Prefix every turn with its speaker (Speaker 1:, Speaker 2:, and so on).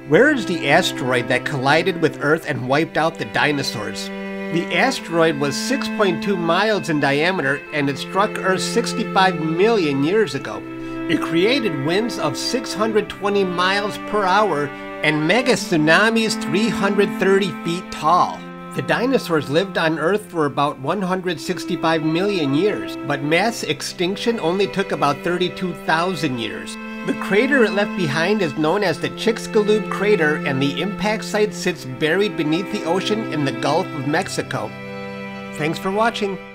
Speaker 1: Where is the asteroid that collided with Earth and wiped out the dinosaurs? The asteroid was 6.2 miles in diameter and it struck Earth 65 million years ago. It created winds of 620 miles per hour and megatsunamis 330 feet tall. The dinosaurs lived on Earth for about 165 million years, but mass extinction only took about 32,000 years. The crater it left behind is known as the Chicxulub crater, and the impact site sits buried beneath the ocean in the Gulf of Mexico. Thanks for watching.